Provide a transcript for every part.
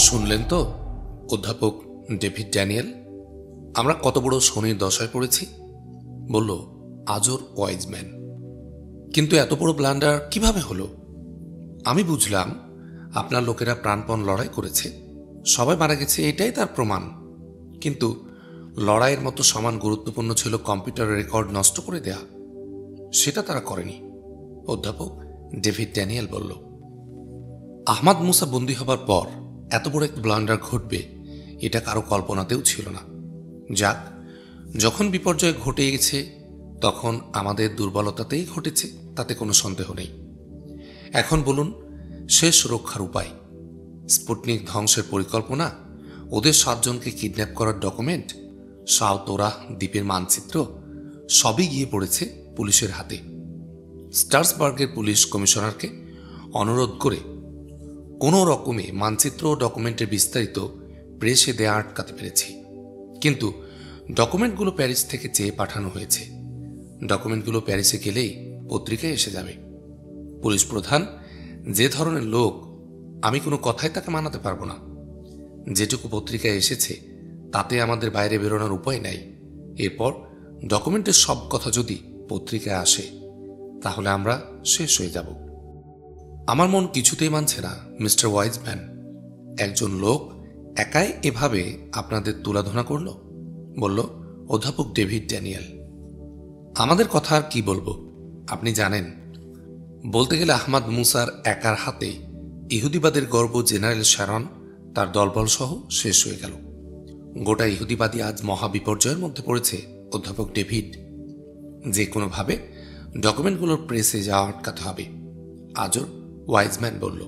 শুনলেন তো অধ্যাপক ডেভিড ড্যানিয়েল, আমরা কত বড় শনির দশায় পড়েছি, বলল আজর ওয়াইজম্যান। কিন্তু এত বড় ব্লান্ডার কিভাবে হলো? আমি বুঝলাম আপনার লোকেরা প্রাণপণ লড়াই করেছে, সবাই মারা গেছে, এটাই তার প্রমাণ। কিন্তু লড়াইয়ের মতো সমান গুরুত্বপূর্ণ ছিল কম্পিউটারের রেকর্ড নষ্ট করে দেয়া। সেটা তারা করেনি, অধ্যাপক ডেভিড ড্যানিয়েল বলল। আহমাদ মুসা বন্দী হবার পর এত বড় এক ব্লান্ডার ঘটবে এটা কারো কল্পনাতেও ছিল না। যাক, যখন বিপর্যয় ঘটে গেছে তখন আমাদের দুর্বলতাতেই ঘটেছে, তাতে কোনো সন্দেহ নেই। এখন বলুন, শেষ রক্ষার উপায়? স্পুটনিক ধ্বংসের পরিকল্পনা, ওদের 7 জনকে কিডন্যাপ করার ডকুমেন্ট, সাউতোরা দ্বীপের মানচিত্র সবই গিয়ে পড়েছে পুলিশের হাতে। স্টার্সবার্গের পুলিশ কমিশনারকে অনুরোধ করে কোনো রকমে মানচিত্র ও ডকুমেন্টের বিস্তারিত প্রেসে দেয়া আটকাতে পেরেছি। কিন্তু ডকুমেন্টগুলো প্যারিস থেকে চেয়ে পাঠানো হয়েছে। ডকুমেন্টগুলো প্যারিসে গেলেই পত্রিকায় এসে যাবে। পুলিশ প্রধান যে ধরনের লোক, আমি কোনো কথাই তাকে মানাতে পারবো না। যেটুকু পত্রিকায় এসেছে তাতে আমাদের বাইরে বেরোনোর উপায় নাই। এরপর ডকুমেন্টের সব কথা যদি পত্রিকায় আসে তাহলে আমরা শেষ হয়ে যাব। আমার মন কিছুতেই মানছে না মিস্টার ওয়াইজম্যান, একজন লোক একাই এভাবে আপনাদের তুলাধনা করল, বলল অধ্যাপক ডেভিড ড্যানিয়েল। আমাদের কথা আর কি বলবো, আপনি জানেন, বলতে গেলে আহমাদ মুসার একার হাতে ইহুদিবাদের গর্ব জেনারেল শ্যারন তার দলবল সহ শেষ হয়ে গেল। গোটা ইহুদিবাদী আজ মহাবিপর্যয়ের মধ্যে পড়েছে অধ্যাপক ডেভিড। যে কোনোভাবে ডকুমেন্টগুলোর প্রেসে যাওয়া আটকাতে হবে, আজর ওয়াইজম্যান বলল।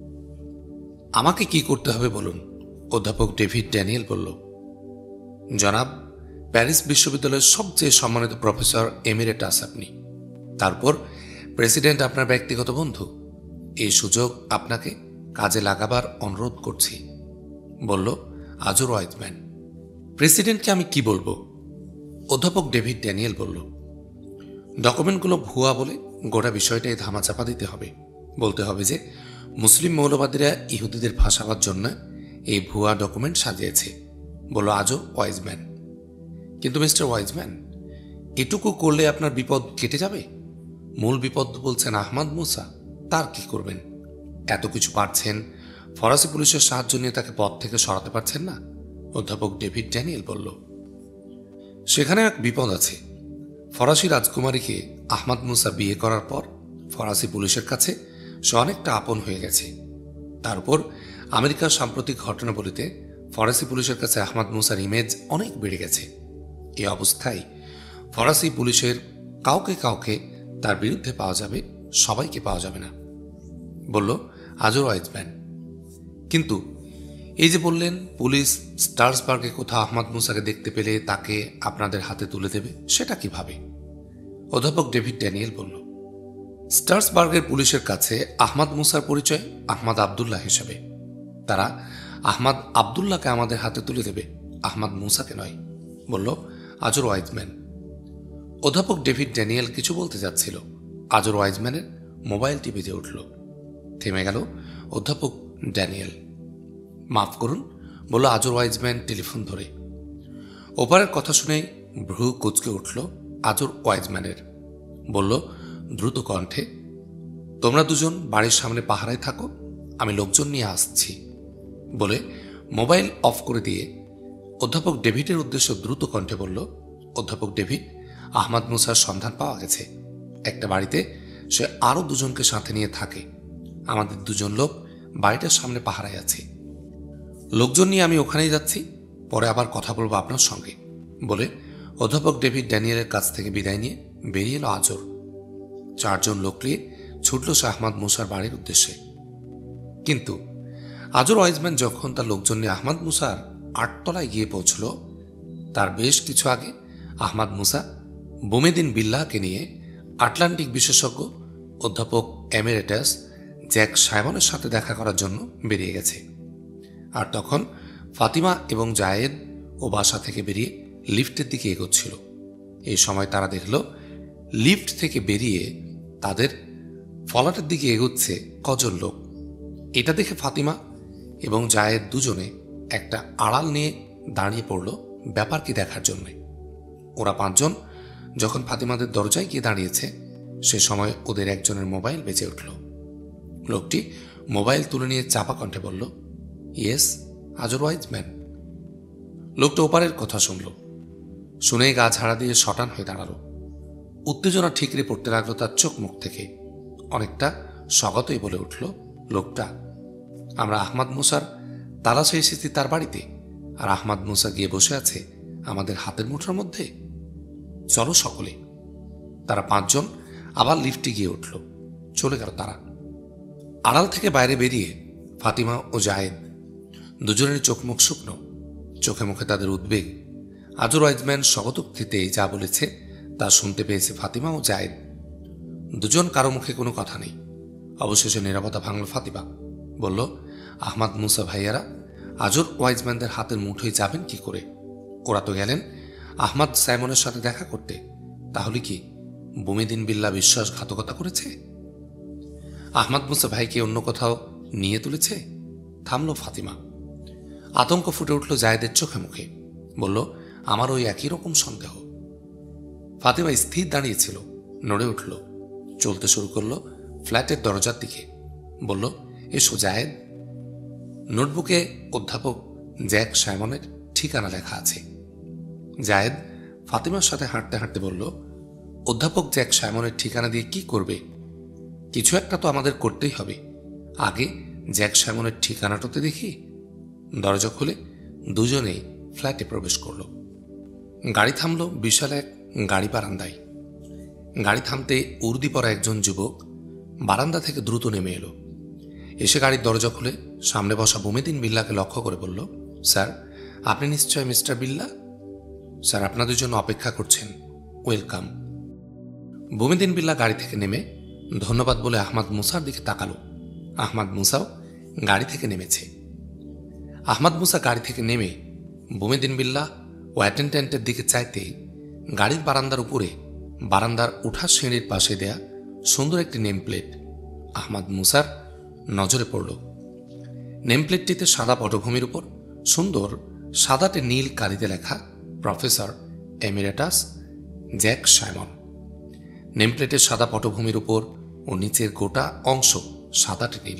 আমাকে কি করতে হবে বলুন, অধ্যাপক ডেভিড ড্যানিয়েল বলল। জনাব, প্যারিস বিশ্ববিদ্যালয়ের সবচেয়ে সম্মানিত প্রফেসর এমিরেটাস আপনি, তারপর প্রেসিডেন্ট আপনার ব্যক্তিগত বন্ধু। এই সুযোগ আপনাকে কাজে লাগাবার অনুরোধ করছি, বলল আজর ওয়াইজম্যান। প্রেসিডেন্টকে আমি কি বলবো? অধ্যাপক ডেভিড ড্যানিয়েল বলল। ডকুমেন্টগুলো ভুয়া বলে গোটা বিষয়টাই ধামাচাপা দিতে হবে। বলতে হবে যে মুসলিম মৌলবাদীরা ইহুদিদের ফাঁসাবার জন্য এই ভুয়া ডকুমেন্ট সাজিয়েছে, বলল আজর ওয়াইজম্যান। কিন্তু মিস্টার ওয়াইজম্যান, এটুকু করলে আপনার বিপদ কেটে যাবে? মূল বিপদ বলছেন আহমাদ মুসা, তার কি করবেন? এত কিছু পারছেন, ফরাসি পুলিশের সাহায্য নিয়ে তাকে পদ থেকে সরাতে পারছেন না, অধ্যাপক ডেভিড ড্যানিয়েল বলল। সেখানে এক বিপদ আছে। ফরাসি রাজকুমারীকে আহমাদ মুসা বিয়ে করার পর ফরাসি পুলিশের কাছে সে অনেকটা আপন হয়ে গেছে। তার উপর আমেরিকার সাম্প্রতিক ঘটনাবলিতে ফরাসি পুলিশের কাছে আহমাদ মুসার ইমেজ অনেক বেড়ে গেছে। এই অবস্থায় ফরাসি পুলিশের কাউকে কাউকে তার বিরুদ্ধে পাওয়া যাবে, সবাইকে পাওয়া যাবে না, বলল আজর ওয়াইজম্যান। কিন্তু এই যে বললেন পুলিশ স্টার্সবার্গে কোথাও আহমাদ মুসাকে দেখতে পেলে তাকে আপনাদের হাতে তুলে দেবে, সেটা কিভাবে? অধ্যাপক ডেভিড ড্যানিয়েল বলল। স্টার্সবার্গের পুলিশের কাছে আহমাদ মুসার পরিচয় আহমাদ আবদুল্লাহ হিসেবে। তারা আহমাদ আবদুল্লাহকে আমাদের হাতে তুলে দেবে, আহমাদ মুসাকে নয়, বলল আজর ওয়াইজম্যান। অধ্যাপক ডেভিড ড্যানিয়েল কিছু বলতে যাচ্ছিল, আজর ওয়াইজম্যানের মোবাইলটি বেজে উঠল। থেমে গেল অধ্যাপক ড্যানিয়েল। মাফ করুন, বলল আজর ওয়াইজম্যান টেলিফোন ধরে। ওপারের কথা শুনে ভ্রু কুঁচকে উঠল আজর ওয়াইজম্যানের। বলল দ্রুত কণ্ঠে, তোমরা দুজন বাড়ির সামনে পাহারায় থাকো, আমি লোকজন নিয়ে আসছি, বলে মোবাইল অফ করে দিয়ে অধ্যাপক ডেভিডের উদ্দেশ্য দ্রুত কণ্ঠে বলল, অধ্যাপক ডেভিড, আহমাদ মুসার সন্ধান পাওয়া গেছে। একটা বাড়িতে সে আরো 2 জনকে সাথে নিয়ে থাকে। আমাদের 2 জন লোক বাড়িটার সামনে পাহারায় আছে। লোকজন নিয়ে আমি ওখানেই যাচ্ছি, পরে আবার কথা বলবো আপনার সঙ্গে, বলে অধ্যাপক ডেভিড ড্যানিয়েলের কাছ থেকে বিদায় নিয়ে বেরিয়ে এলো আজর। 4 জন লোক নিয়ে ছুটল সে আহমাদ মুসার বাড়ির উদ্দেশ্যে। কিন্তু আজর ওয়াইজম্যান যখন তার লোকজন নিয়ে আহমাদ মুসার 8 তলায় গিয়ে পৌঁছল, তার বেশ কিছু আগে আহমাদ মুসা বুমেদিন বিল্লাহকে নিয়ে আটলান্টিক বিশেষজ্ঞ অধ্যাপক এমিরেটাস জ্যাক সাইমনের সাথে দেখা করার জন্য বেরিয়ে গেছে। আর তখন ফাতিমা এবং জায়েদ ও বাসা থেকে বেরিয়ে লিফটের দিকে এগোচ্ছিল। এই সময় তারা দেখল লিফট থেকে বেরিয়ে তাদের ফলাটের দিকে এগোচ্ছে কজন লোক। এটা দেখে ফাতিমা এবং জায়েদ দুজনে একটা আড়াল নিয়ে দাঁড়িয়ে পড়ল ব্যাপার কি দেখার জন্য। ওরা পাঁচজন যখন ফাতিমাদের দরজায় গিয়ে দাঁড়িয়েছে, সে সময় ওদের একজনের মোবাইল বেজে উঠল। লোকটি মোবাইল তুলে নিয়ে চাপা কণ্ঠে বলল, ইয়েস, আজর ওয়াইজম্যান। লোকটা ওপারের কথা শুনল, শুনে গা ঝাড়া দিয়ে শটান হয়ে দাঁড়ালো। উত্তেজনা ঠিকরে পড়তে লাগলো তার চোখ মুখ থেকে। অনেকটা স্বগতই বলে উঠল লোকটা, আমরা আহমাদ মুসার তালাশে এসেছি তার বাড়িতে, আর আহমাদ মুসা গিয়ে বসে আছে আমাদের হাতের মুঠোর মধ্যে। চলো সকলে। তারা পাঁচজন আবার লিফটে গিয়ে উঠল। চলে গেল তারা। আড়াল থেকে বাইরে বেরিয়ে ফাতিমা ও জায়েদ দুজনের চোখ মুখ শুকনো, চোখে মুখে তাদের উদ্বেগ। আজর ওয়াইজম্যান স্বগতোক্তিতে যা বলেছে তা শুনতে পেয়েছে ফাতিমা ও জায়েদ। দুজন কারো মুখে কোনো কথা নেই। অবশেষে নীরবতা ভাঙল ফাতিমা। বলল, আহমাদ মুসা ভাইয়ারা আজর ওয়াইজম্যানদের হাতের মুঠোয় যাবেন কি করে? ওরা তো গেলেন আহমাদ সাইমনের সাথে দেখা করতে। তাহলে কি বুমিদিন বিল্লাহ বিশ্বাসঘাতকতা করেছে? আহমাদ মুসা ভাইকে অন্য কোথাও নিয়ে তুলেছে? থামল ফাতিমা। আতঙ্ক ফুটে উঠল জায়েদের চোখে মুখে। বলল, আমার ওই একই রকম সন্দেহ। ফাতিমা স্থির দাঁড়িয়েছিল, নড়ে উঠল, চলতে শুরু করলো ফ্ল্যাটের দরজার দিকে। বলল, এসো জায়েদ। নোটবুকে অধ্যাপক জ্যাক সাইমনের ঠিকানা লেখা আছে। জায়েদ ফাতিমার সাথে হাঁটতে হাঁটতে বলল, অধ্যাপক জ্যাক সাইমনের ঠিকানা দিয়ে কি করবে? কিছু একটা তো আমাদের করতেই হবে। আগে জ্যাক সাইমনের ঠিকানাটাতে দেখি। দরজা খুলে দুজনেই ফ্ল্যাটে প্রবেশ করল। গাড়ি থামল বিশাল এক গাড়ি বারান্দায়। গাড়ি থামতে উর্দি পরা একজন যুবক বারান্দা থেকে দ্রুত নেমে এলো। এসে গাড়ির দরজা খুলে সামনে বসা বুমিদিন বিল্লাকে লক্ষ্য করে বলল, স্যার, আপনি নিশ্চয় মিস্টার বিল্লা? স্যার আপনাদের জন্য অপেক্ষা করছেন, ওয়েলকাম। বুমিদিন বিল্লা গাড়ি থেকে নেমে ধন্যবাদ বলে আহমাদ মুসার দিকে তাকালো। আহমাদ মুসাও গাড়ি থেকে নেমেছে। আহমাদ মুসা গাড়ি থেকে নেমে বুমিদিন বিল্লা ও অ্যাটেন্ডেন্টের দিকে চাইতে গাড়ির বারান্দার উপরে বারান্দার উঠার সিঁড়ির পাশে দেয়া সুন্দর একটি নেম প্লেট আহমাদ মুসার নজরে পড়ল। নেমপ্লেটটিতে সাদা পটভূমির উপর সুন্দর সাদাটে নীল কালিতে লেখা প্রফেসর এমিরেটাস জ্যাক সাইমন। নেমপ্লেটের সাদা পটভূমির উপর ও নিচের গোটা অংশ সাদাটে নীল।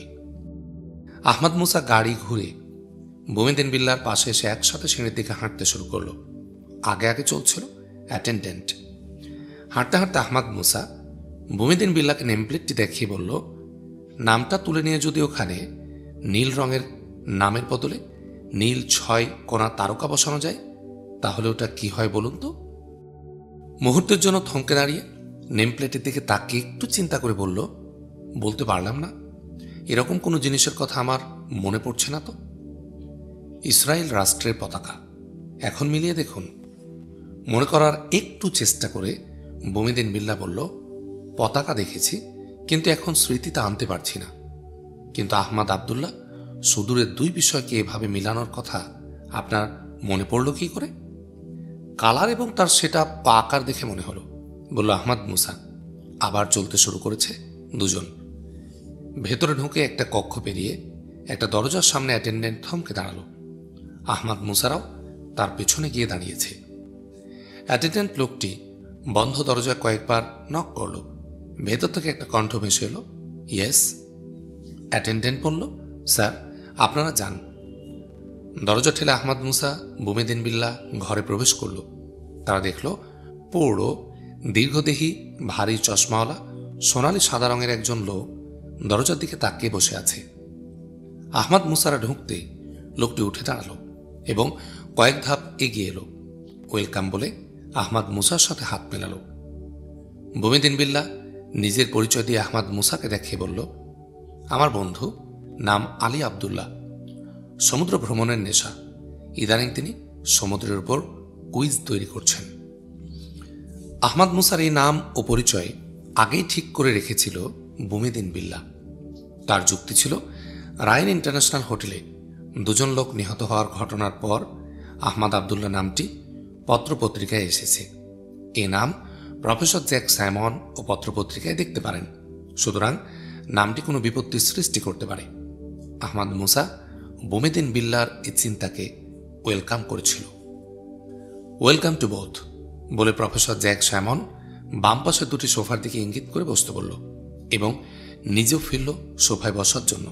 আহমাদ মুসা গাড়ি ঘুরে বুমিদিন বিল্লার পাশে এসে একসাথে সিঁড়ির দিকে হাঁটতে শুরু করল। আগে আগে চলছিল অ্যাটেন্ডেন্ট। হাঁটতে হাঁটতে আহমাদ মুসা বুমিদিন বিল্লাকে নেমপ্লেটটি দেখিয়ে বলল, নামটা তুলে নিয়ে যদি ওখানে নীল রঙের নামের বদলে নীল 6 কোণা তারকা বসানো যায়, তাহলে ওটা কি হয় বলুন তো? মুহূর্তের জন্য থমকে দাঁড়িয়ে নেমপ্লেটের দিকে তাকিয়ে একটু চিন্তা করে বলল, বলতে পারলাম না। এরকম কোনো জিনিসের কথা আমার মনে পড়ছে না তো। ইসরায়েল রাষ্ট্রের পতাকা। এখন মিলিয়ে দেখুন। মনে করার একটু চেষ্টা করে বুমিদিন বিল্লা বলল, পতাকা দেখেছি, কিন্তু এখন স্মৃতিতে আনতে পারছি না। কিন্তু আহমাদ আবদুল্লাহ, সুদূরের দুই বিষয়কে এভাবে মিলানোর কথা আপনার মনে পড়ল কি করে? কালার এবং তার সেটা পা আকার দেখে মনে হলো, বলল আহমাদ মুসা। আবার চলতে শুরু করেছে দুজন। ভেতরে ঢুকে একটা কক্ষ পেরিয়ে একটা দরজার সামনে অ্যাটেন্ডেন্ট থমকে দাঁড়ালো। আহমাদ মুসারাও তার পেছনে গিয়ে দাঁড়িয়েছে। অ্যাটেন্ডেন্ট লোকটি বন্ধ দরজায় কয়েকবার নক করল। ভেতর থেকে একটা কণ্ঠ ভেসে এলো, ইয়েস। অ্যাটেন্ডেন্ট বলল, স্যার আপনারা যান। দরজা ঠেলে আহমাদ মুসা বুমিদিন বিল্লা ঘরে প্রবেশ করল। তারা দেখল পৌড়ো দীর্ঘদেহী ভারী চশমাওয়ালা সোনালি সাদা রঙের একজন লোক দরজার দিকে তাকিয়ে বসে আছে। আহমাদ মুসারা ঢুকতে লোকটি উঠে দাঁড়ালো এবং কয়েক ধাপ এগিয়ে এলো। ওয়েলকাম বলে আহমাদ মুসার সাথে হাত মেলালো। বুমিদিন বিল্লা নিজের পরিচয় দিয়ে আহমাদ মুসাকে দেখিয়ে বলল, আমার বন্ধু, নাম আলী আবদুল্লাহ। সমুদ্র ভ্রমণের নেশা। ইদানিং তিনি সমুদ্রের উপর কুইজ তৈরি করছেন। আহমাদ মুসার এই নাম ও পরিচয় আগেই ঠিক করে রেখেছিল বুমিদিন বিল্লা। তার যুক্তি ছিল, রায়ন ইন্টারন্যাশনাল হোটেলে দুজন লোক নিহত হওয়ার ঘটনার পর আহমাদ আবদুল্লাহ নামটি পত্রপত্রিকায় এসেছে। এ নাম প্রফেসর জ্যাক সাইমন ও পত্রপত্রিকায় দেখতে পারেন, সুতরাং নামটি কোনো বিপত্তির সৃষ্টি করতে পারে। আহমাদ মুসা বুমেদিন বিল্লার এই চিন্তাকে ওয়েলকাম করেছিল। ওয়েলকাম টু বোথ বলে প্রফেসর জ্যাক সাইমন বাম পাশের দুটি সোফার দিকে ইঙ্গিত করে বসতে বলল এবং নিজেও ফিরল সোফায় বসার জন্য।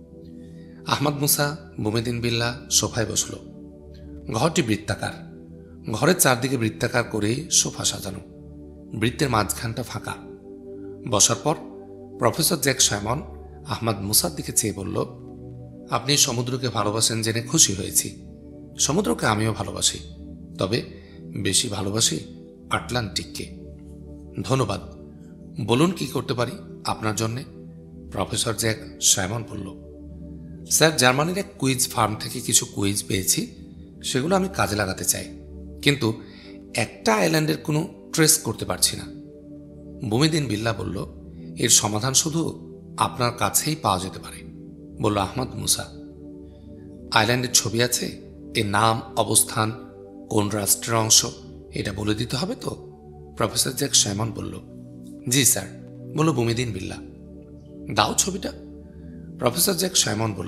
আহমদ মুসা, বুমেদিন বিল্লা সোফায় বসল। ঘরটি বৃত্তাকার। ঘরের চারদিকে বৃত্তাকার করে সোফা সাজানো, বৃত্তের মাঝখানটা ফাঁকা। বসার পর প্রফেসর জ্যাক সাইমন আহমদ মুসার দিকে চেয়ে বলল, আপনি সমুদ্রকে ভালোবাসেন জেনে খুশি হয়েছি। সমুদ্রকে আমিও ভালোবাসি, তবে বেশি ভালোবাসি আটলান্টিককে। ধন্যবাদ। বলুন কি করতে পারি আপনার জন্যে? প্রফেসর জ্যাক সাইমন বলল, স্যার, জার্মানির এক কুইজ ফার্ম থেকে কিছু কুইজ পেয়েছি, সেগুলো আমি কাজে লাগাতে চাই, কিন্তু একটা আইল্যান্ডের কোনো ট্রেস করতে পারছি না। বুমেদিন বিল্লা বলল, এর সমাধান শুধু আপনার কাছেই পাওয়া যেতে পারে। বলল আহমদ মুসা, আইল্যান্ডের ছবি আছে, এর নাম, অবস্থান, কোন রাষ্ট্রের অংশ, এটা বলে দিতে হবে তো? প্রফেসর জ্যাক সাইমন বলল, জি স্যার। বলল বুমেদিন বিল্লা, দাও ছবিটা। প্রফেসর জ্যাক সাইমন বলল,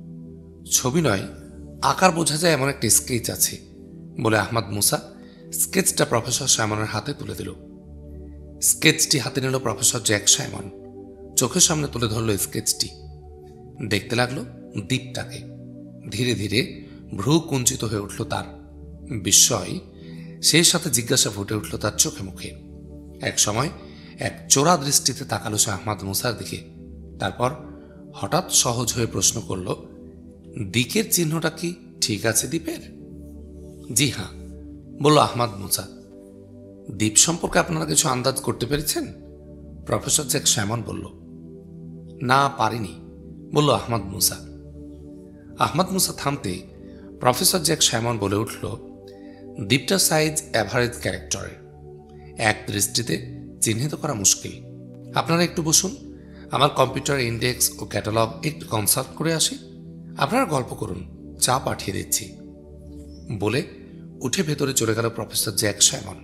ছবি নয়, আকার বোঝা যায় এমন একটা স্কেচ আছে। বলে আহমদ মুসা স্কেচটা প্রফেসর সাইমনের হাতে তুলে দিল। স্কেচটি হাতে নিল প্রফেসর জ্যাক সাইমন, চোখের সামনে তুলে ধরল স্কেচটি। দেখতে লাগলো দ্বীপটাকে। ধীরে ধীরে ভ্রু কুঞ্চিত হয়ে উঠল তার। বিস্ময়, সেই সাথে জিজ্ঞাসা ফুটে উঠল তার চোখে মুখে। এক সময় এক চোরা দৃষ্টিতে তাকালো সে আহমদ মুসার দিকে। তারপর হঠাৎ সহজ হয়ে প্রশ্ন করল, দিকের চিহ্নটা কি ঠিক আছে দ্বীপের? জি হ্যাঁ, বলল আহমদ মুসা। দ্বীপ সম্পর্কে আপনারা কিছু আন্দাজ করতে পেরেছেন? প্রফেসর জ্যাক সাইমন বলল, না পারিনি। বলল আহমদ মুসা। আহমদ মুসা থামতে প্রফেসর জ্যাক সাইমন বলে উঠল, দ্বীপটার সাইজ অ্যাভারেজ ক্যারেক্টারের, এক দৃষ্টিতে চিহ্নিত করা মুশকিল। আপনারা একটু বসুন, আমার কম্পিউটার ইন্ডেক্স ও ক্যাটালগ একটু কনসাল্ট করে আসি। আপনারা গল্প করুন, চা পাঠিয়ে দিচ্ছি। বলে উঠে ভেতরে চলে গেল professor Jack Simon.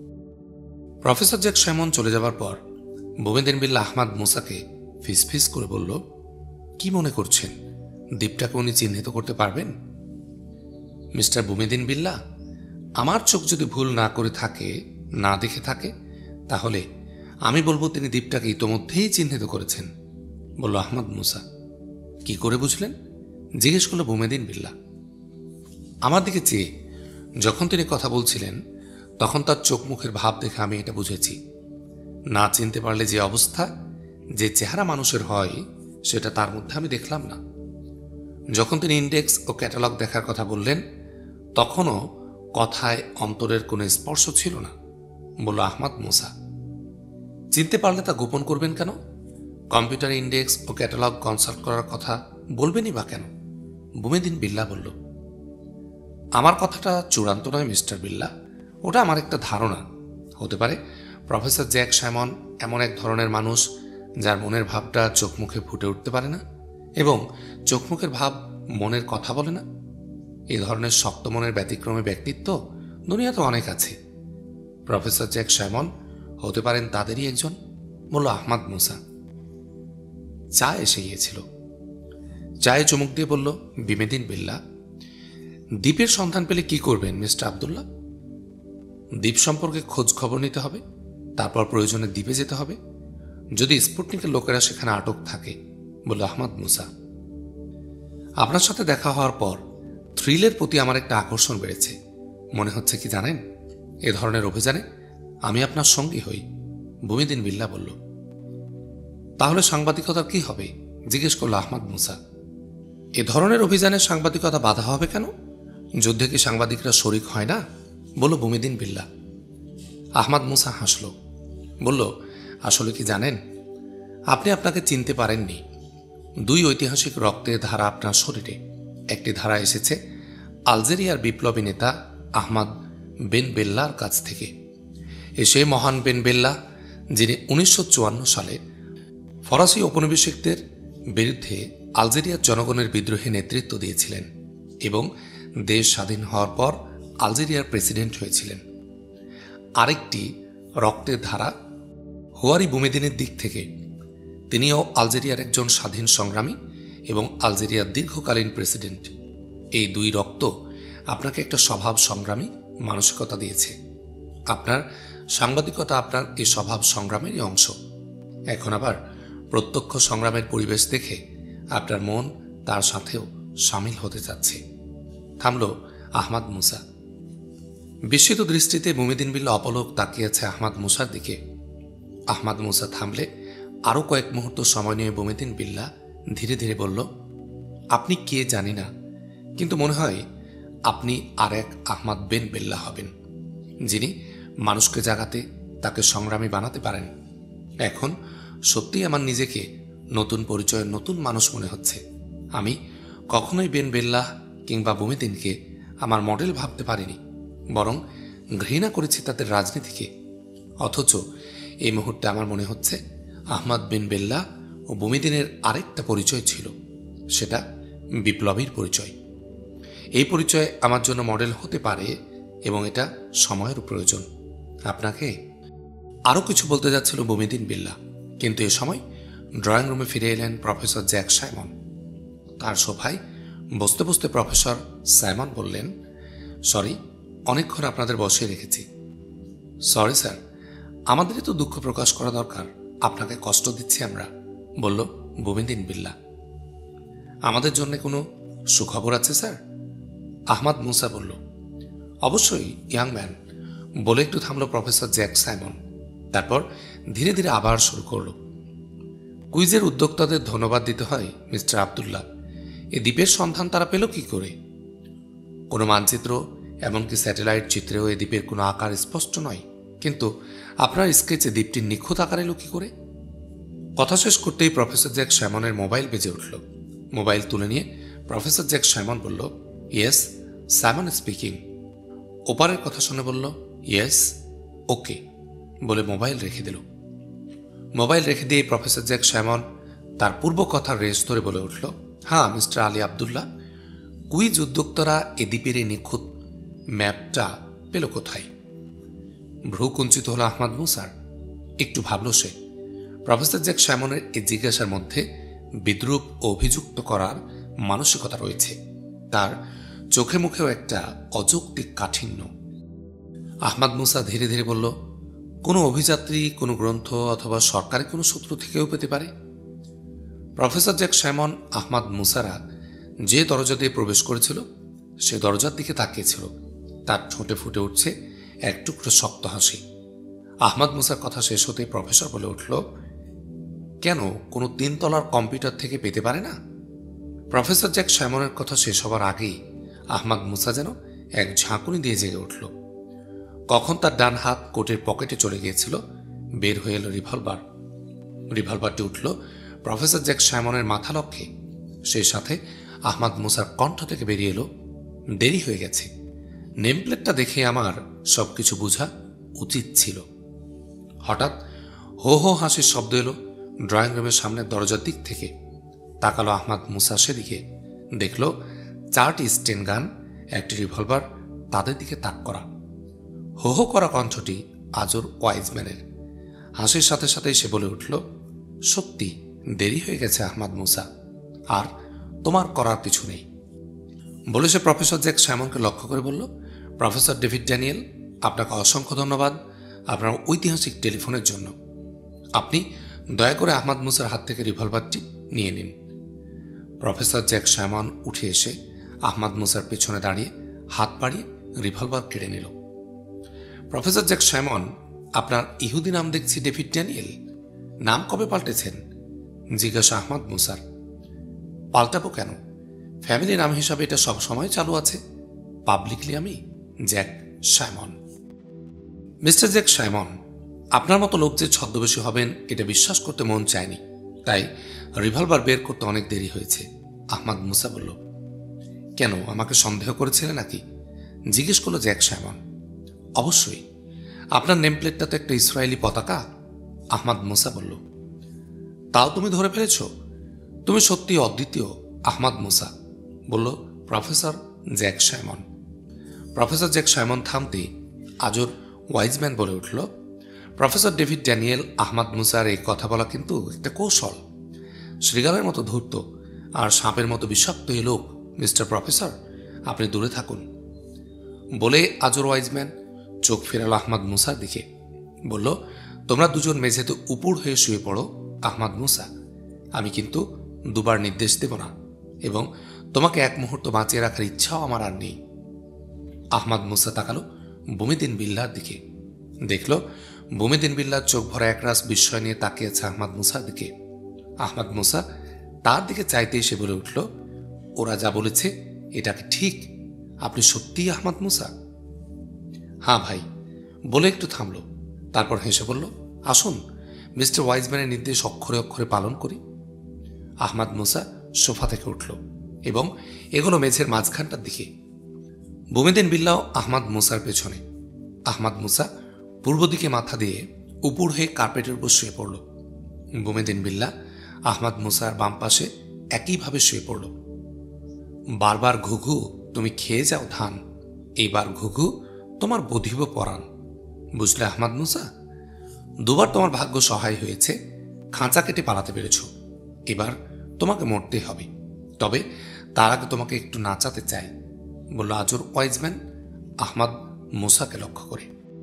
Professor Jack Simon চলে যাবার পর বুমেদিন বিল্লা আহমদ মুসাকে ফিসফিস করে বলল, কি মনে করছেন, দ্বীপটাকে উনি চিহ্নিত করতে পারবেন? মিস্টার বুমেদিন বিল্লা, আমার চোখ যদি ভুল না করে থাকে, না দেখে থাকে, তাহলে আমি বলবো তিনি দ্বীপটাকে ইতোমধ্যেই চিহ্নিত করেছেন। বলল আহমদ মুসা। কি করে বুঝলেন? জিজ্ঞেস করল বুমেদিন বিল্লা। আমার দিকে চেয়ে যখন তিনি কথা বলছিলেন, তখন তার চোখ মুখের ভাব দেখে আমি এটা বুঝেছি। না চিনতে পারলে যে অবস্থা, যে চেহারা মানুষের হয়, সেটা তার মধ্যে আমি দেখলাম না। যখন তিনি ইন্ডেক্স ও ক্যাটালগ দেখার কথা বললেন, তখনও কথায় অন্তরের কোনো স্পর্শ ছিল না। বলল আহমদ মুসা। চিনতে পারলে তা গোপন করবেন কেন? কম্পিউটার ইন্ডেক্স ও ক্যাটালগ কনসাল্ট করার কথা বলবেনই বা কেন? বুমেদিন বিল্লা বলল, আমার কথাটা চূড়ান্ত নয় মিস্টার বিল্লা, ওটা আমার একটা ধারণা। হতে পারে প্রফেসর জ্যাক সাইমন এমন এক ধরনের মানুষ যার মনের ভাবটা চোখ মুখে ফুটে উঠতে পারে না, এবং চোখ মুখের ভাব মনের কথা বলে না। এ ধরনের শক্ত মনের ব্যতিক্রমী ব্যক্তিত্ব দুনিয়াতে অনেক আছে। প্রফেসর জ্যাক সাইমন হতে পারেন তাদেরই একজন। বলল আহমদ মুসা। চা এসে গিয়েছিল। চায়ে চুমুক দিয়ে বলল বুমেদিন বিল্লা, দ্বীপের সন্ধান পেলে কি করবেন মিস্টার আব্দুল্লাহ? দ্বীপ সম্পর্কে খোঁজ খবর নিতে হবে, তারপর প্রয়োজনে দ্বীপে যেতে হবে, যদি স্পুটনিকের লোকেরা সেখানে আটক থাকে। বলল আহমদ মুসা। আপনার সাথে দেখা হওয়ার পর থ্রিলের প্রতি আমার একটা আকর্ষণ বেড়েছে। মনে হচ্ছে কি জানেন, এ ধরনের অভিযানে আমি আপনার সঙ্গী হই। বুমেদিন বিল্লা বলল। তাহলে সাংবাদিকতার কি হবে? জিজ্ঞেস করল আহমদ মুসা। এ ধরনের অভিযানে সাংবাদিকতা বাধা হবে কেন? যুদ্ধে কি সাংবাদিকরা শরিক হয় না? বলল বুমেদিন বিল্লা। আহমদ মুসা হাসল। বলল, আসলে কি জানেন, আপনি আপনাকে চিনতে পারেননি। দুই ঐতিহাসিক রক্তের ধারা আপনার শরীরে। একটি ধারা এসেছে আলজেরিয়ার বিপ্লবী নেতা আহমদ বেন বেল্লার কাছ থেকে। সেই মহান বেন বেল্লা, যিনি 1954 সালে ফরাসি ঔপনিবেশিকদের বিরুদ্ধে আলজেরিয়ার জনগণের বিদ্রোহে নেতৃত্ব দিয়েছিলেন এবং দেশ স্বাধীন হওয়ার পর আলজেরিয়ার প্রেসিডেন্ট হয়েছিলেন। আরেকটি রক্তের ধারা হোয়ারি বুমেদিনের দিক থেকে। তিনিও আলজেরিয়ার একজন স্বাধীন সংগ্রামী এবং আলজেরিয়ার দীর্ঘকালীন প্রেসিডেন্ট, এই দুই রক্ত আপনাকে একটা স্বভাব সংগ্রামী মানসিকতা দিয়েছে। আপনার সাংবাদিকতা আপনার এই স্বভাব সংগ্রামেরই অংশ। এখন আবার প্রত্যক্ষ সংগ্রামের পরিবেশ দেখে আপনার মন তার সাথেও সামিল হতে যাচ্ছে। থামল আহমাদ মুসা। বিস্মিত দৃষ্টিতে মুমিদিন বিল্লাহ অপলক তাকিয়েছে আহমাদ মুসার দিকে। আহমাদ মুসা থামলে আরও কয়েক মুহূর্ত সময় নিয়ে মুমিদিন বিল্লাহ ধীরে ধীরে বলল, আপনি কে জানি না, কিন্তু মনে হয় আপনি আর এক আহমাদ বিন বিল্লাহ হবেন, যিনি মানুষকে জাগাতে তাকে সংগ্রামী বানাতে পারেন। এখন সত্যিই আমার নিজেকে নতুন পরিচয়ের নতুন মানুষ মনে হচ্ছে। আমি কখনোই বিন বিল্লাহ কিংবা মুমিদিনকে আমার মডেল ভাবতে পারিনি, বরং ঘৃণা করেছি তাদের রাজনীতিকে। অথচ এই মুহূর্তে আমার মনে হচ্ছে আহমাদ বিন বিল্লাহ ও মুমিদিনের আরেকটা পরিচয় ছিল, সেটা বিপ্লবীর পরিচয়। এই পরিচয় আমার জন্য মডেল হতে পারে এবং এটা সময়ের প্রয়োজন। আপনাকে আরও কিছু বলতে যাচ্ছিল মুমিদিন বিল্লাহ, কিন্তু এ সময় ড্রয়িং রুমে ফিরে এলেন প্রফেসর জ্যাক সাইমন। তার সোফায় বসতে বসতে প্রফেসর সাইমন বললেন, সরি, অনেকক্ষণ আপনাদের বসিয়ে রেখেছি। সরি স্যার, আমাদেরই তো দুঃখ প্রকাশ করা দরকার, আপনাকে কষ্ট দিচ্ছি আমরা, বলল মুমিদিন বিল্লাহ। আমাদের জন্য কোনো সুখবর আছে স্যার? আহমাদ মুসা বলল। অবশ্যই ইয়াং ম্যান, বলে একটু থামল প্রফেসর জ্যাক সাইমন। তারপর ধীরে ধীরে আবার শুরু করল। কুইজের উদ্যোক্তাদের ধন্যবাদ দিতে হয় মিস্টার আবদুল্লাহ। এ দ্বীপের সন্ধান তারা পেল কি করে? কোনো মানচিত্র, এমনকি স্যাটেলাইট চিত্রেও এ দ্বীপের কোনো আকার স্পষ্ট নয়, কিন্তু আপনার স্কেচে দ্বীপটির নিখুঁত আকার এলো কি করে? কথা শেষ করতেই প্রফেসর জ্যাক সাইমনের মোবাইল বেজে উঠল। মোবাইল তুলে নিয়ে প্রফেসর জ্যাক সাইমন বলল, ইয়েস, সাইমন স্পিকিং। ওপারের কথা শুনে বলল, ইয়েস, ওকে, বলে মোবাইল রেখে দিল। মোবাইল রেখে দিয়ে প্রফেসর জ্যাক সাইমন তার পূর্ব কথার রেস ধরে বলে উঠল, হ্যাঁ মিস্টার আলী আবদুল্লাহ, কুইজ উদ্যোক্তারা এ দ্বীপের এই নিখুঁত ম্যাপটা পেল কোথায়? ভ্রু কুঞ্চিত হল আহমাদ মুসার। একটু ভাবল সে। প্রফেসর জ্যাক সাইমনের এই জিজ্ঞাসার মধ্যে বিদ্রুপ ও অভিযুক্ত করার মানসিকতা রয়েছে। তার চোখে মুখেও একটা অযৌক্তিক কাঠিন্য। আহমাদ মুসা ধীরে ধীরে বলল, কোনো অভিযাত্রী, কোনো গ্রন্থ অথবা সরকারি কোনো সূত্র থেকেও পেতে পারে। প্রফেসর জ্যাক সাইমন আহমাদ মুসারা যে দরজা দিয়ে প্রবেশ করেছিল সে দরজার দিকে তাকিয়েছিল। তার ঠোঁটে ফুটে উঠছে এক টুকরো শক্ত হাসি। আহমাদ মুসার কথা শেষ হতে প্রফেসর বলে উঠল, কেন, কোনো 3 তলার কম্পিউটার থেকে পেতে পারে না? প্রফেসর জ্যাক সাইমনের কথা শেষ হবার আগেই আহমাদ মুসা যেন এক ঝাঁকুনি দিয়ে জেগে উঠল। কখন তার ডান হাত কোটের পকেটে চলে গিয়েছিল, বের হয়ে এলো রিভলভার। রিভলভারটি উঠল প্রফেসর জ্যাক সাইমনের মাথা লক্ষ্যে। সেই সাথে আহমাদ মুসার কণ্ঠ থেকে বেরিয়ে এলো, দেরি হয়ে গেছে, নেমপ্লেটটা দেখে আমার সবকিছু বোঝা উচিত ছিল। হঠাৎ হো হো হাসির শব্দ এলো ড্রয়িং রুমের সামনের দরজার দিক থেকে। তাকালো আহমাদ মুসা সেদিকে, দেখল 4টি স্টেন গান, একটি রিভলভার তাদের দিকে তাক করা। হো হো করা কণ্ঠটি আজর ওয়াইজম্যানের। হাসির সাথে সাথেই সে বলে উঠল, সত্যি দেরি হয়ে গেছে আহমাদ মুসা, আর তোমার করার কিছু নেই। বলে সে প্রফেসর জ্যাক সাইমনকে লক্ষ্য করে বলল, প্রফেসর ডেভিড ড্যানিয়েল, আপনাকে অসংখ্য ধন্যবাদ আপনার ঐতিহাসিক টেলিফোনের জন্য। আপনি দয়া করে আহমাদ মুসার হাত থেকে রিভলভারটি নিয়ে নিন। প্রফেসর জ্যাক সাইমন উঠে এসে আহমাদ মুসার পেছনে দাঁড়িয়ে হাত বাড়িয়ে রিভলভার কেড়ে নিল। প্রফেসর জ্যাক সাইমন, আপনার ইহুদি নাম দেখছি ডেভিড ড্যানিয়েল, নাম কবে পাল্টেছেন? জিজ্ঞাসা আহমাদ মুসার। পাল্টাবো কেন? ফ্যামিলি নাম হিসাবে এটা সবসময় চালু আছে। পাবলিকলি আমি Jack Simon. Mister Jack Simon, আপনার মতো লোক যে ছদ্মবেশী হবেন এটা বিশ্বাস করতে মন চায়নি, তাই রিভলভার বের করতে অনেক দেরি হয়েছে। আহমাদ মুসা বলল, কেন, আমাকে সন্দেহ করেছিলেন নাকি? জিজ্ঞেস করলো জ্যাক সাইমন। অবশ্যই, আপনার নেমপ্লেটটা তো একটা ইসরায়েলি পতাকা। আহমাদ মুসা বলল, তাও তুমি ধরে ফেলেছ? তুমি সত্যি অদ্বিতীয় আহমাদ মুসা, বলল professor Jack Simon. Professor Jack Simon থামতে আজর ওয়াইজম্যান বলে উঠল, প্রফেসর ডেভিড ড্যানিয়েল, আহমাদ মুসার এই কথা বলা কিন্তু একটা কৌশল। শ্রীগালের মতো ধূর্ত আর সাপের মতো বিষাক্ত এই লোক। মিস্টার প্রফেসর, আপনি দূরে থাকুন। বলে আজর ওয়াইজম্যান চোখ ফেরাল আহমাদ মুসার দিকে। বলল, তোমরা দুজন মেঝেতে উপুড় হয়ে শুয়ে পড়ো আহমাদ মুসা। আমি কিন্তু দুবার নির্দেশ দেব না, এবং তোমাকে এক মুহূর্ত বাঁচিয়ে রাখার ইচ্ছাও আমার আর নেই। আহমাদ মুসা তাকালো বুমিদিন বিল্লার দিকে। দেখল বুমিদিন বিল্লার চোখ ভরা একরাশ বিস্ময় নিয়ে তাকিয়েছে আহমাদ মুসার দিকে। আহমাদ মুসা তার দিকে চাইতেই সে বলে উঠল, ওরা যা বলেছে এটা কি ঠিক? আপনি সত্যিই আহমাদ মুসা? হ্যাঁ ভাই, বলে একটু থামল। তারপর হেসে বলল, আসুন মিস্টার ওয়াইজম্যানের নির্দেশ অক্ষরে অক্ষরে পালন করি। আহমাদ মুসা সোফা থেকে উঠল এবং এগুলো মেঝের মাঝখানটার দিকে। বুমিদিন বিল্লাও আহমাদ মুসার পেছনে। আহমাদ মুসা পূর্ব দিকে মাথা দিয়ে উপুড় হয়ে কার্পেটের উপর শুয়ে পড়ল। বুমিদিন বিল্লা আহমাদ মুসার বাম পাশে একইভাবে শুয়ে পড়ল। বারবার ঘুঘু তুমি খেয়ে যাও ধান, এইবার ঘুঘু তোমার বধিব পরাণ। বুঝলে আহমাদ মুসা, দুবার তোমার ভাগ্য সহায় হয়েছে, খাঁচা কেটে পালাতে পেরেছ। এবার তোমাকে মরতেই হবে, তবে তার আগে তোমাকে একটু নাচাতে চাই, বলল আজর ওয়াইজম্যান আহমাদ মুসাকে লক্ষ্য করে।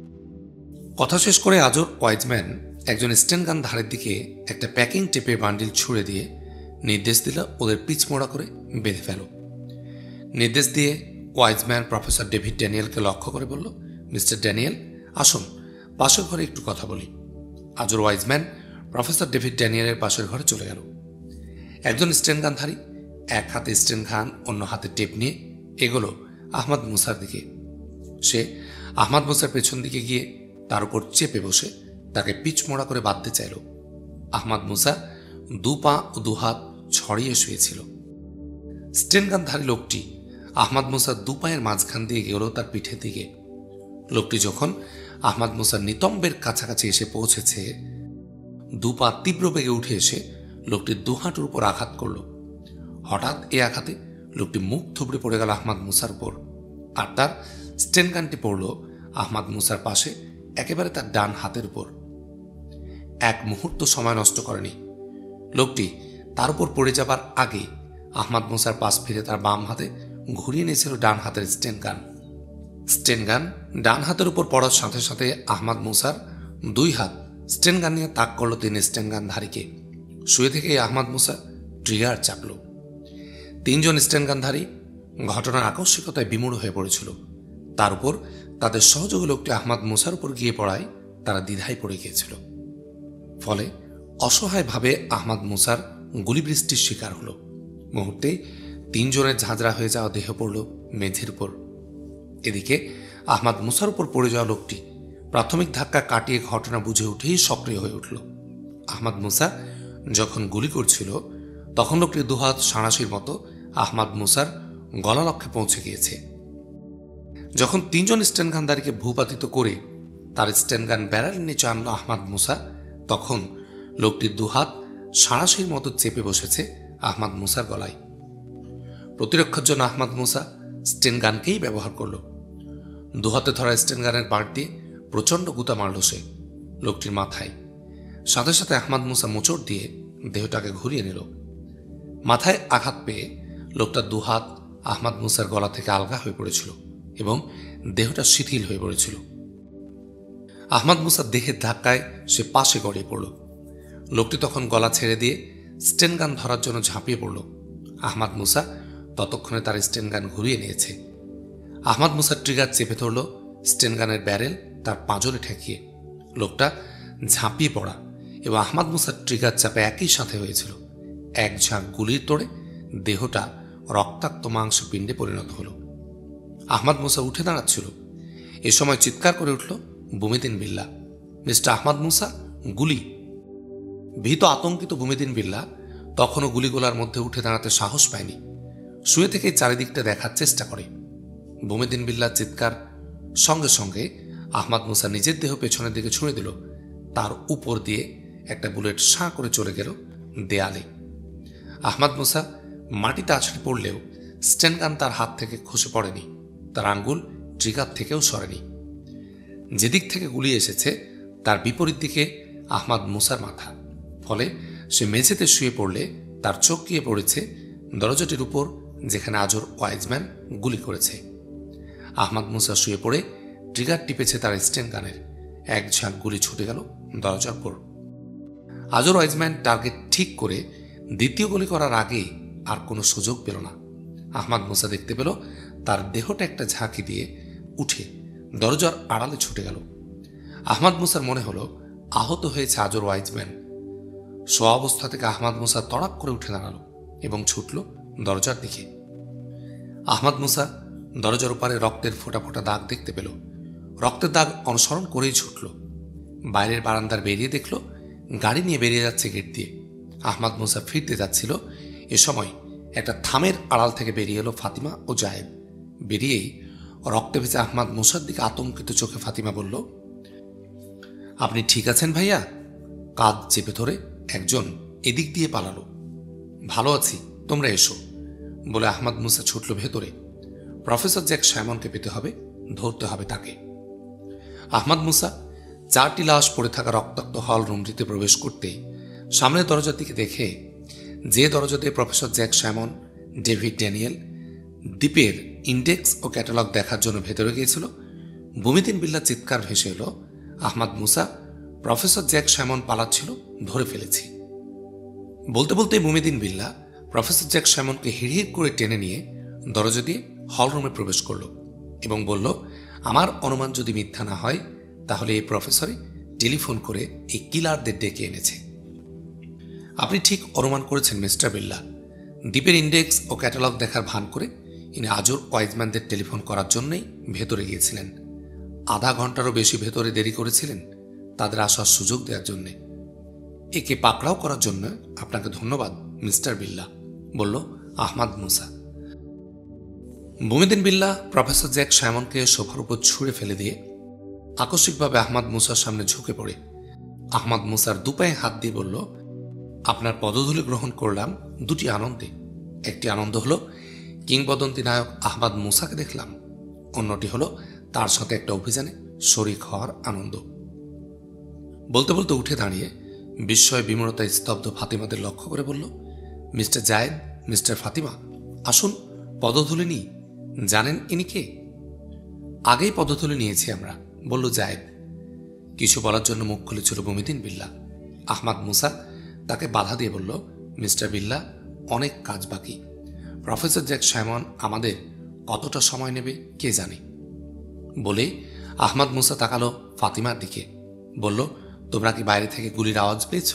কথা শেষ করে আজর ওয়াইজম্যান একজন স্টেনগান ধারের দিকে একটা প্যাকিং টেপের বান্ডিল ছুঁড়ে দিয়ে নির্দেশ দিল, ওদের পিছমোড়া করে বেঁধে ফেল। নির্দেশ দিয়ে ওয়াইজম্যান প্রফেসর ডেভিড ড্যানিয়েলকে লক্ষ্য করে বলল, মিস্টার ড্যানিয়েল, আসুন পাশের ঘরে একটু কথা বলি। আজর ওয়াইজম্যান প্রফেসর ডেভিড ড্যানিয়েলের পাশের ঘরে চলে গেল। একজন স্টেনগানধারী এক হাতে স্টেনগান, অন্য হাতে টেপ নিয়ে এগোলো আহমাদ মুসার দিকে। সে আহমাদ মুসার পেছন দিকে গিয়ে তার উপর চেপে বসে তাকে পিছমোড়া করে বাঁধতে চাইল। আহমাদ মুসা দু পা ও দু হাত ছড়িয়ে শুয়েছিল। স্টেনগানধারী লোকটি আহমাদ মুসার দু পায়ের মাঝখান দিয়ে গেল তার পিঠের দিকে। লোকটি যখন আহমাদ মুসার নিতম্বের কাছাকাছি এসে পৌঁছেছে, দু পা তীব্র বেগে উঠে এসে লোকটির দু হাঁটুর উপর আঘাত করল। হঠাৎ এ আঘাতে লোকটি মুখ থুবড়ে পড়ে গেল আহমাদ মুসার উপর, আর তার স্টেনগানটি পড়ল আহমাদ মুসার পাশে একেবারে তার ডান হাতের উপর। এক মুহূর্ত সময় নষ্ট করেনি। লোকটি তার উপর পড়ে যাবার আগে আহমাদ মুসার পাশ ফিরে তার বাম হাতে ঘুরিয়ে নিয়েছিল ডান হাতের স্টেনগান। স্টেনগান ডান হাতের উপর পড়ার সাথে সাথে আহমাদ মুসার দুই হাত স্টেনগান নিয়ে তাক করল তিনি স্টেনগানধারীকে। শুয়ে থেকে আহমাদ মুসা ট্রিগার চাপল। তিনজন স্টেনগানধারী ঘটনার আকস্মিকতায় বিমূঢ় হয়ে পড়েছিল। তার উপর তাদের সহযোগী লোকটি আহমাদ মুসার উপর গিয়ে পড়ায় তারা দ্বিধায় পড়ে গিয়েছিল। ফলে অসহায়ভাবে আহমাদ মুসার গুলিবৃষ্টির শিকার হল। মুহূর্তে তিনজনের ঝাঁঝরা হয়ে যাওয়া দেহ পড়ল মেঝের উপর। এদিকে আহমাদ মুসার উপর পড়ে যাওয়া লোকটি প্রাথমিক ধাক্কা কাটিয়ে ঘটনা বুঝে উঠেই সক্রিয় হয়ে উঠল। আহমাদ মুসা যখন গুলি করছিল তখন লোকটি দুহাত সাঁড়াশির মতো আহমাদ মুসার গলা লক্ষ্যে পৌঁছে গিয়েছে। যখন তিনজন স্টেনগানধারীকে ভূপাতিত করে তার স্টেনগান ব্যারেলের নিচে আনল আহমাদ মুসা, তখন লোকটির দুহাত সাঁড়াশির মতো চেপে বসেছে আহমাদ মুসার গলায়। প্রতিরক্ষার জন্য আহমাদ মুসা স্টেনগানকেই ব্যবহার করল। দুহাতে ধরা স্টেনগানের বাঁট দিয়ে প্রচণ্ড গুতা মারল সে লোকটির মাথায়। সাথে সাথে আহমাদ মুসা মোচড় দিয়ে দেহটাকে ঘুরিয়ে নিল। মাথায় আঘাত পেয়ে লোকটার দুহাত আহমাদ মুসার গলা থেকে আলগা হয়ে পড়েছিল এবং দেহটা শিথিল হয়ে পড়েছিল। আহমাদ মুসার দেহের ধাক্কায় সে পাশে গড়িয়ে পড়ল। লোকটি তখন গলা ছেড়ে দিয়ে স্টেনগান ধরার জন্য ঝাঁপিয়ে পড়ল। আহমাদ মুসা ততক্ষণে তার স্টেনগান ঘুরিয়ে নিয়েছে। আহমাদ মুসার ট্রিগার চেপে ধরল স্টেনগানের ব্যারেল তার পাঁজরে ঠেকিয়ে। লোকটা ঝাঁপিয়ে পড়া এবং আহমাদ মুসার ট্রিগার চাপে একই সাথে হয়েছিল। এক ঝাঁক গুলির তোড়ে দেহটা রক্তাক্ত মাংসপিণ্ডে পরিণত হল। আহমাদ মুসা উঠে দাঁড়াচ্ছিল। এ সময় চিৎকার করে উঠল বুমিদিন বিল্লা, মিস্টার আহমাদ মুসা, গুলি! ভীত আতঙ্কিত বুমিদিন বিল্লা তখনও গুলিগোলার মধ্যে উঠে দাঁড়াতে সাহস পায়নি। শুয়ে থেকে চারিদিকটা দেখার চেষ্টা করে। বুমিদিন বিল্লার চিৎকার সঙ্গে সঙ্গে আহমাদ মুসা নিজের দেহ পেছনের দিকে ছুঁড়ে দিল। তার উপর দিয়ে একটা বুলেট সাঁ করে চলে গেল দেয়ালে। আহমাদ মুসা মাটিতে আছড়ে পড়লেও স্টেনগান তার হাত থেকে খসে পড়েনি, তার আঙ্গুল ট্রিগার থেকেও সরেনি। যেদিক থেকে গুলি এসেছে তার বিপরীত দিকে আহমাদ মুসার মাথা। ফলে সে মেঝেতে শুয়ে পড়লে তার চোখ গিয়ে পড়েছে দরজাটির উপর যেখানে আজর ওয়াইজম্যান গুলি করেছে। আহমদ মুসা শুয়ে পড়ে ট্রিগার টিপেছে তার স্টেন গানের। এক ঝাঁক গুলি ছুটে গেল দরজার উপর। আজর ওয়াইজম্যান টার্গেট ঠিক করে দ্বিতীয় গুলি করার আগে আর কোনো সুযোগ পেল না। আহমদ মুসা দেখতে পেল তার দেহটা একটা ঝাঁকি দিয়ে উঠে দরজার আড়ালে ছুটে গেল। আহমদ মুসার মনে হলো আহত হয়েছে আজর ওয়াইজম্যান। শোয়া অবস্থা থেকে আহমদ মুসা তড়াক করে উঠে দাঁড়ালো এবং ছুটল দরজার দিকে। আহমদ মুসা দরজার ওপারে রক্তের ফোঁটা ফোঁটা দাগ দেখতে পেল। রক্তের দাগ অনুসরণ করেই ছুটল। বাইরের বারান্দার বেরিয়ে দেখল গাড়ি নিয়ে বেরিয়ে যাচ্ছে গেট দিয়ে। আহমদ মুসা ফিরতে যাচ্ছিল, এ সময় একটা থামের আড়াল থেকে বেরিয়ে এলো ফাতিমা ও জায়েদ। বেরিয়েই রক্তে ভেজা আহমদ মুসার দিকে আতঙ্কিত চোখে ফাতিমা বলল, আপনি ঠিক আছেন ভাইয়া? কাঁধ চেপে ধরে একজন এদিক দিয়ে পালালো। ভালো আছি, তোমরা এসো বলে আহমদ মুসা ছুটল ভেতরে। প্রফেসর জ্যাক সাইমনকে পেতে হবে, ধরতে হবে তাকে। আহমদ মুসা 4টি লাশ পড়ে থাকা রক্তাক্ত হল রুমটিতে প্রবেশ করতেই সামনের দরজার দিকে দেখে যে দরজা দিয়ে professor Jack Simon, David Daniel দ্বীপের ইন্ডেক্স ও ক্যাটালগ দেখার জন্য ভেতরে গিয়েছিল, বুমিদিন বিল্লাহ চিৎকার ভেসে এলো, Ahmad Musa, professor Jack Simon পালাচ্ছিল, ধরে ফেলেছি। বলতে বলতে বুমিদিন বিল্লাহ প্রফেসর জ্যাক সাইমনকে হিড়হিড় করে টেনে নিয়ে দরজা দিয়ে হলরুমে প্রবেশ করল এবং বলল, আমার অনুমান যদি মিথ্যা না হয় তাহলে এই প্রফেসরই টেলিফোন করে এই কিলারদের ডেকে এনেছে। আপনি ঠিক অনুমান করেছেন মিস্টার বিল্লাহ। দ্বীপের ইন্ডেক্স ও ক্যাটালগ দেখার ভান করে ইনি আজর ওয়াইজম্যানদের টেলিফোন করার জন্যই ভেতরে গিয়েছিলেন। আধা ঘন্টারও বেশি ভেতরে দেরি করেছিলেন তাদের আসার সুযোগ দেওয়ার জন্যে। একে পাকড়াও করার জন্য আপনাকে ধন্যবাদ মিস্টার বিল্লাহ, বলল Ahmad Musa. Boumediene Billah professor Jack সাইমনকে সোফার উপর ছুঁড়ে ফেলে দিয়ে আকস্মিকভাবে আহমদ মুসার সামনে ঝুঁকে পড়ে আহমদ মুসার দুপায়ে হাত দিয়ে বলল, আপনার পদধূলি গ্রহণ করলাম দুটি আনন্দে। একটি আনন্দ হলো কিংবদন্তি নায়ক আহমদ মুসাকে দেখলাম, অন্যটি হলো তার সাথে একটা অভিযানে শরিক হওয়ার আনন্দ। বলতে বলতে উঠে দাঁড়িয়ে বিস্ময় বিমূঢ়তায় স্তব্ধ ফাতিমাদের লক্ষ্য করে বলল, মিস্টার জায়েদ, মিস্টার ফাতিমা, আসুন পদধূলি নিই। জানেন ইনি কে? আগেই পদধূলি নিয়েছি আমরা, বলল জায়েদ। কিছু বলার জন্য মুখ খুলেছিল বুমিদিন বিল্লাহ। আহমদ মুসা তাকে বাধা দিয়ে বলল, মিস্টার বিল্লাহ, অনেক কাজ বাকি। প্রফেসর জ্যাক সাইমন আমাদের কতটা সময় নেবে কে জানে। বলে আহমদ মুসা তাকালো ফাতিমার দিকে, বলল, তোমরা কি বাইরে থেকে গুলির আওয়াজ পেয়েছ?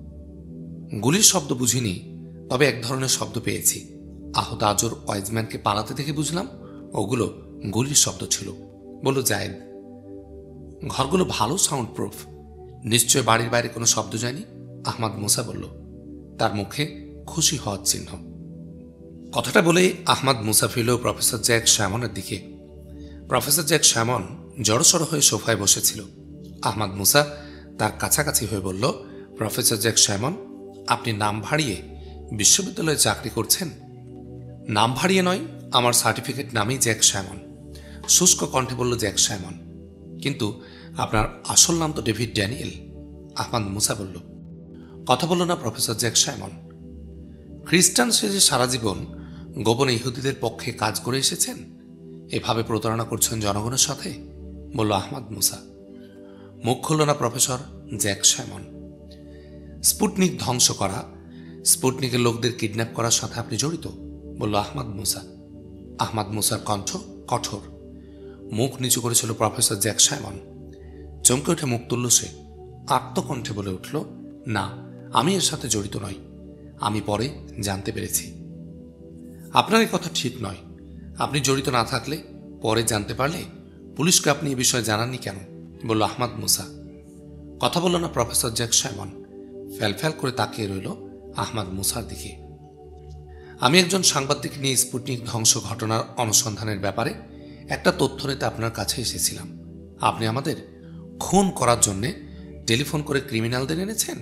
গুলির শব্দ বুঝিনি, তবে এক ধরনের শব্দ পেয়েছি। আহত আজর ওয়াইজম্যানকে পালাতে দেখে বুঝলাম ওগুলো গুলির শব্দ ছিল, বলল জায়েদ। ঘরগুলো ভালো সাউন্ড প্রুফ, নিশ্চয় বাড়ির বাইরে কোনো শব্দ যায়নি, আহমদ মুসা বলল, তার মুখে খুশি হওয়ার চিহ্ন। কথাটা বলে আহমদ মুসা ফিরল প্রফেসর জ্যাক সাইমনের দিকে। প্রফেসর জ্যাক সাইমন জড়সড় হয়ে সোফায় বসেছিল। আহমদ মুসা তার কাছাকাছি হয়ে বলল, প্রফেসর জ্যাক সাইমন, আপনি নাম ভাড়িয়ে বিশ্ববিদ্যালয়ে চাকরি করছেন? নাম ভাড়িয়ে নয়, আমার সার্টিফিকেট নামেই জ্যাক সাইমন, শুষ্ক কণ্ঠে বলল জ্যাক সাইমন। কিন্তু আপনার আসল নাম তো ডেভিড ড্যানিয়েল, আহমদ মুসা বলল। কথা বলল না প্রফেসর জ্যাক সাইমন। খ্রিস্টান সেজে সারা জীবন গোপনে ইহুদিদের পক্ষে কাজ করে এসেছেন, এভাবে প্রতারণা করছেন জনগণের সাথে, বলল আহমদ মুসা। মুখ খুলল না প্রফেসর জ্যাক সাইমন। স্পুটনিক ধ্বংস করা, স্পুটনিকের লোকদের কিডন্যাপ করার সাথে আপনি জড়িত, বলল আহমদ মুসা। আহমদ মুসার কণ্ঠ কঠোর। মুখ নিচু করেছিল প্রফেসর জ্যাক সাইমন। চমকে উঠে মুখ তুলল সে। আত্মকণ্ঠে বলে উঠল, না, আমি এর সাথে জড়িত নই, আমি পরে জানতে পেরেছি। আপনার এই কথা ঠিক নয়। আপনি জড়িত না থাকলে পরে জানতে পারলে পুলিশকে আপনি এ বিষয়ে জানাননি কেন, বলল আহমদ মুসা। কথা বলল না প্রফেসর জ্যাক সাইমন। ফ্যালফ্যাল করে তাকিয়ে রইল আহমদ মুসার দিকে। আমি একজন সাংবাদিক নিয়ে স্পুটনিক ধ্বংস ঘটনার অনুসন্ধানের ব্যাপারে একটা তথ্য নিতে আপনার কাছে এসেছিলাম। আপনি আমাদের খুন করার জন্যে টেলিফোন করে ক্রিমিনালদের এনেছেন?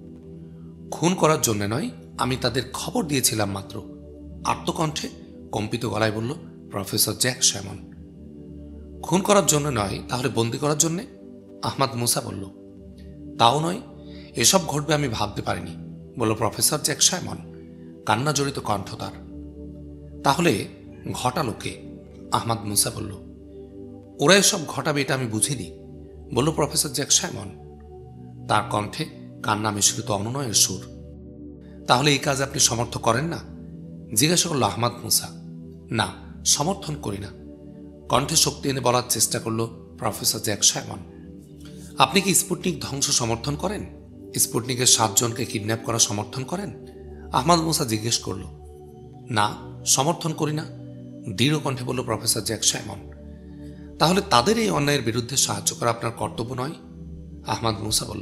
খুন করার জন্য নয়, আমি তাদের খবর দিয়েছিলাম মাত্র, আত্মকণ্ঠে কম্পিত গলায় বলল প্রফেসর জ্যাক সাইমন। খুন করার জন্য নয়, তাহলে বন্দি করার জন্যে? আহমদ মুসা বলল। তাও নয়, এসব ঘটবে আমি ভাবতে পারিনি, বলল প্রফেসর জ্যাক সাইমন। কান্না জড়িত কণ্ঠ তার। তাহলে ঘটালো কে? আহমদ মুসা বলল, ওরা এসব ঘটাবে এটা আমি বুঝিনি, বলল প্রফেসর জ্যাক সাইমন। তার কণ্ঠে কান্না মিশ্রিত অনুনয়ের সুর। তাহলে এই কাজ আপনি সমর্থন করেন না? জিজ্ঞাসা করল আহমদ মুসা। না, সমর্থন করি না, কণ্ঠে শক্তি এনে বলার চেষ্টা করল প্রফেসর জ্যাক সাইমন। আপনি কি স্পুটনিক ধ্বংস সমর্থন করেন? স্পুটনিকের 7 জনকে কিডন্যাপ করা সমর্থন করেন? আহমদ মুসা জিজ্ঞেস করল। না, সমর্থন করি না, দৃঢ় কণ্ঠে বলল প্রফেসর জ্যাক সাইমন। তাহলে তাদের এই অন্যায়ের বিরুদ্ধে সাহায্য করা আপনার কর্তব্য নয়? আহমদ মুসা বলল।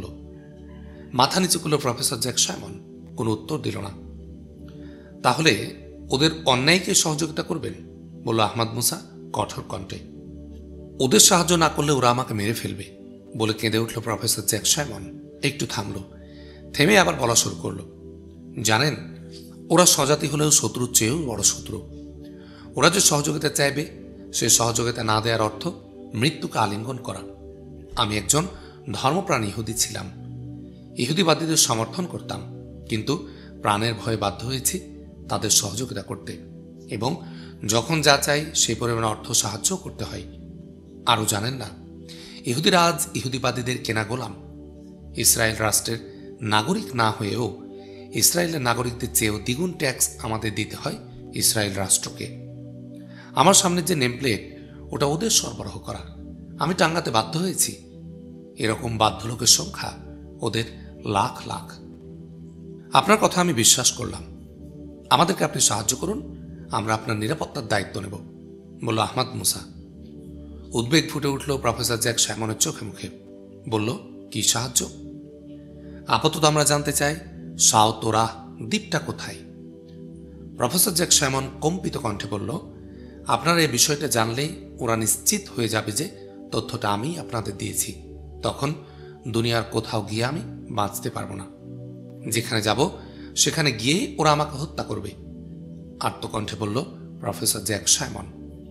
মাথা নিচু করল প্রফেসর জ্যাক সাইমন, কোনো উত্তর দিল না। তাহলে ওদের অন্যায়কে সহযোগিতা করবেন? বলল আহমদ মুসা কঠোর কণ্ঠে। ওদের সাহায্য না করলে ওরা আমাকে মেরে ফেলবে, বলে কেঁদে উঠল প্রফেসর জ্যাক সাইমন। একটু থামল, থেমে আবার বলা শুরু করল। জানেন, ওরা স্বজাতি হলেও শত্রুর চেয়েও বড় শত্রু। ওরা যে সহযোগিতা চাইবে, সে সহযোগিতা না দেওয়ার অর্থ মৃত্যুকে আলিঙ্গন করা। আমি একজন ধর্মপ্রাণ ইহুদি ছিলাম, ইহুদিবাদীদের সমর্থন করতাম, কিন্তু প্রাণের ভয়ে বাধ্য হয়েছি তাদের সহযোগিতা করতে, এবং যখন যা চাই সেই পরিমাণে অর্থ সাহায্য করতে হয়। আরও জানেন না, ইহুদিরা আজ ইহুদিবাদীদের কেনা গোলাম। ইসরায়েল রাষ্ট্রের নাগরিক না হয়েও ইসরায়েলের নাগরিকদের চেয়েও দ্বিগুণ ট্যাক্স আমাদের দিতে হয় ইসরায়েল রাষ্ট্রকে। আমার সামনে যে নেমপ্লেট, ওটা ওদের সরবরাহ করা, আমি টাঙ্গাতে বাধ্য হয়েছি। এরকম বাধ্য লোকের সংখ্যা ওদের লাখ লাখ। আপনার কথা আমি বিশ্বাস করলাম, আমাদেরকে আপনি সাহায্য করুন, আমরা আপনার নিরাপত্তার দায়িত্ব নেব, বলল আহমদ মুসা। উদ্বেগ ফুটে উঠল প্রফেসর জ্যাক সাইমনের চোখে মুখে। বলল, কি সাহায্য? আপাতত আমরা জানতে চাই সাও তোরাহ দ্বীপটা কোথায়। প্রফেসর জ্যাক সাইমন কম্পিত কণ্ঠে বলল, আপনারা এই বিষয়টা জানলেই ওরা নিশ্চিত হয়ে যাবে যে তথ্যটা আমি আপনাদের দিয়েছি। তখন দুনিয়ার কোথাও গিয়ে আমি বাঁচতে পারবো না। যেখানে যাব সেখানে গিয়ে ওরা আমাকে হত্যা করবে, আত্মকণ্ঠে বলল প্রফেসর জ্যাক সাইমন।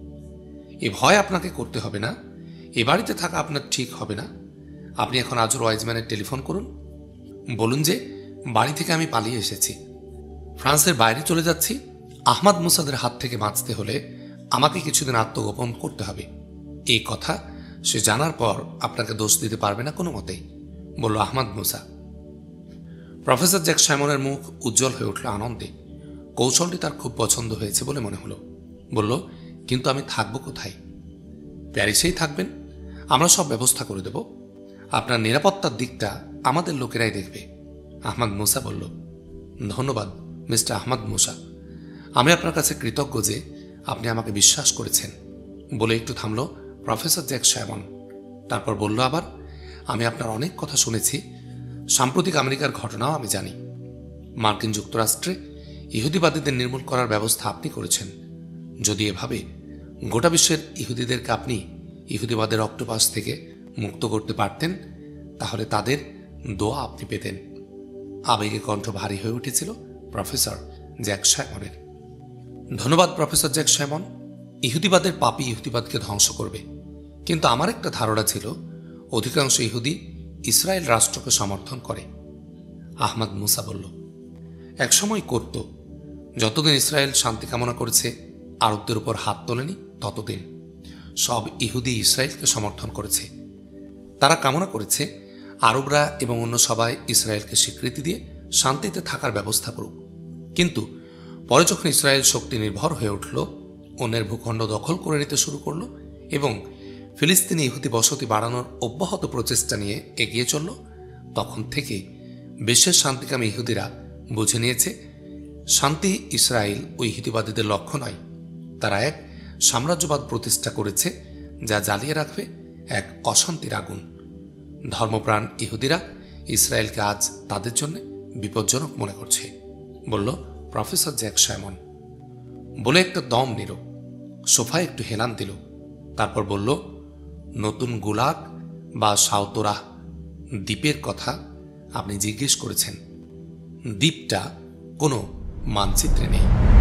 এ ভয় আপনাকে করতে হবে না, এ বাড়িতে থাকা আপনার ঠিক হবে না। আপনি এখন আজর ওয়াইজম্যানের টেলিফোন করুন, বলুন যে বাড়ি থেকে আমি পালিয়ে এসেছি, ফ্রান্সের বাইরে চলে যাচ্ছি। আহমদ মুসাদের হাত থেকে বাঁচতে হলে আমাকে কিছুদিন আত্মগোপন করতে হবে। এই কথা সে জানার পর আপনাকে দোষ দিতে পারবে না কোনো মতেই, বলল আহমদ মুসা। প্রফেসর জ্যাক সাইমনের মুখ উজ্জ্বল হয়ে উঠল আনন্দে। কৌশলটি তার খুব পছন্দ হয়েছে বলে মনে হলো। বলল, কিন্তু আমি থাকবো কোথায়? প্যারিসেই থাকবেন, আমরা সব ব্যবস্থা করে দেব। আপনার নিরাপত্তার দিকটা আমাদের লোকেরাই দেখবে। আহমদ মুসা বলল, ধন্যবাদ মিস্টার আহমদ মুসা, আমি আপনার কাছে কৃতজ্ঞ যে আপনি আমাকে বিশ্বাস করেছেন, বলে একটু থামল প্রফেসর জ্যাক সাইমন। তারপর বলল আবার, আমি আপনার অনেক কথা শুনেছি, সাম্প্রতিক আমেরিকার ঘটনাও আমি জানি। মার্কিন যুক্তরাষ্ট্রে ইহুদিবাদীদের নির্মূল করার ব্যবস্থা আপনি করেছেন। যদি এভাবে গোটা বিশ্বের ইহুদিদেরকে আপনি ইহুদিবাদের অক্টোপাস থেকে মুক্ত করতে পারতেন, তাহলে তাদের দোয়া আপনি পেতেন। আবেগে কণ্ঠ ভারী হয়ে উঠেছিল প্রফেসর জ্যাক সাইমনের। ধন্যবাদ প্রফেসর জ্যাক সাইমন, ইহুদিবাদের পাপী ইহুদিবাদকে ধ্বংস করবে, কিন্তু আমার একটা ধারণা ছিল অধিকাংশ ইহুদি ইসরায়েল রাষ্ট্রকে সমর্থন করে। আহমদ মুসা বলল, একসময় করত, যতদিন ইসরায়েল শান্তি কামনা করেছে, আরবদের উপর হাত তোলেনি, ততদিন সব ইহুদি ইসরায়েলকে সমর্থন করেছে। তারা কামনা করেছে আরবরা এবং অন্য সবাই ইসরায়েলকে স্বীকৃতি দিয়ে শান্তিতে থাকার ব্যবস্থা করুক। কিন্তু পরে যখন ইসরায়েল শক্তি নির্ভর হয়ে উঠল, অন্যের ভূখণ্ড দখল করে নিতে শুরু করল এবং ফিলিস্তিনি ইহুদি বসতি বাড়ানোর অব্যাহত প্রচেষ্টা নিয়ে এগিয়ে চলল, তখন থেকে বিশ্বের শান্তিকামী ইহুদিরা বুঝে নিয়েছে শান্তি ইসরায়েল ও ইহুদিবাদীদের লক্ষ্য নয়। তারা এক সাম্রাজ্যবাদ প্রতিষ্ঠা করেছে যা জ্বালিয়ে রাখবে এক অশান্তির আগুন। ধর্মপ্রাণ ইহুদিরা ইসরায়েলকে আজ তাদের জন্য বিপজ্জনক মনে করছে, বলল প্রফেসর জ্যাক সাইমন। বলে একটা দম নিল, সোফায় একটু হেলান দিল, তারপর বলল, নতুন গুলাগ বা সাউতোরাহ দ্বীপের কথা আপনি জিজ্ঞেস করেছেন। দ্বীপটা কোনো মানচিত্রে নেই।